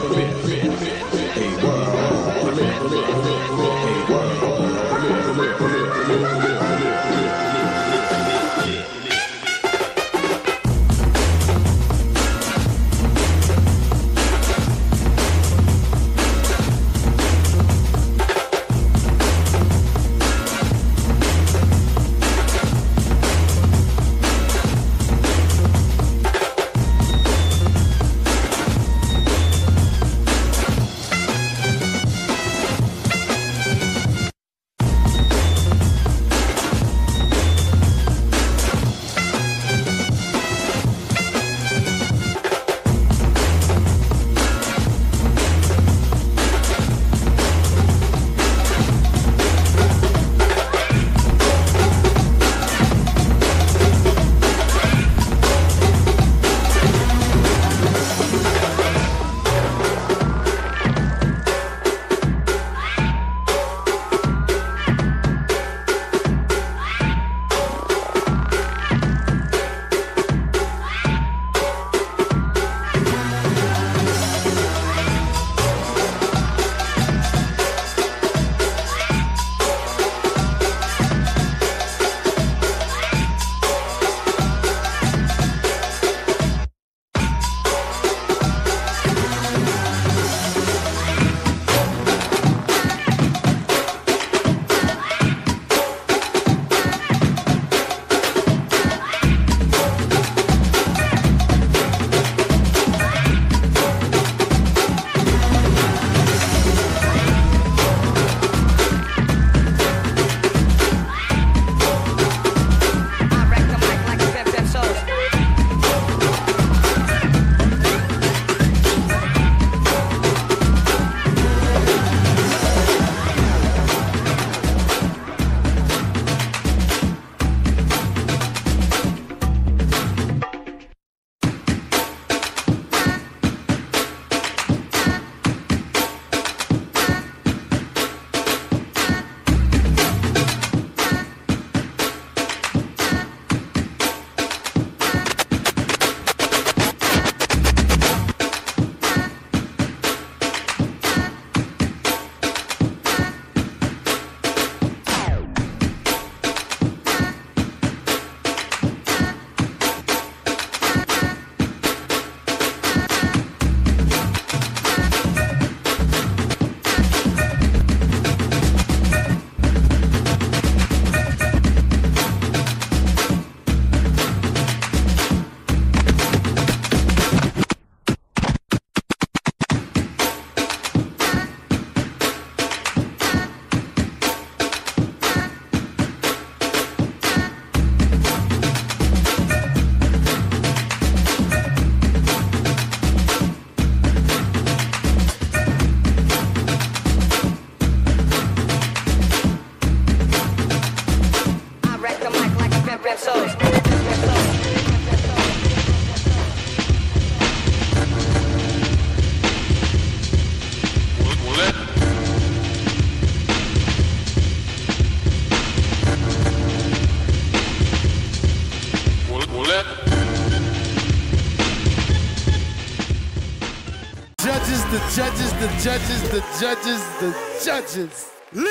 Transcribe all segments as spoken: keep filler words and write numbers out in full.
the judges, the judges, the judges, the judges.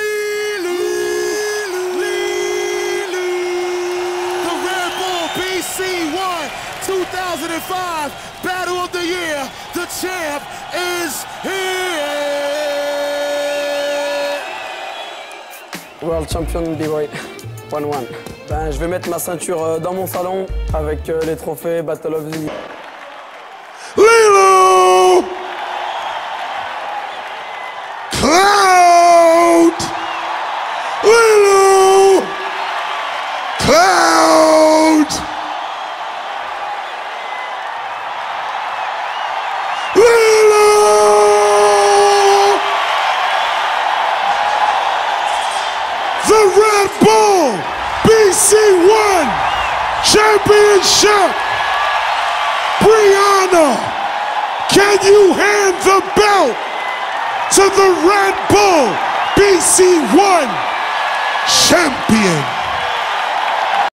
Lilu, Lilu. The Red Bull B C won two thousand five Battle of the Year. The champ is here. World Champion B-Boy, one one. Ben, je vais mettre ma ceinture dans mon salon avec les trophées Battle of the Year. Lilu! Cloud! Lilu! Cloud! Lilu! The Red Bull B C one Championship! Brianna, can you hand the belt to the Red Bull B C one champion?